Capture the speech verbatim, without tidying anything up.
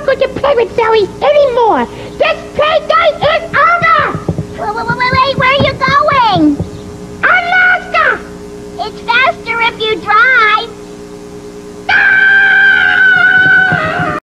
not going to play with Zoe anymore. Just play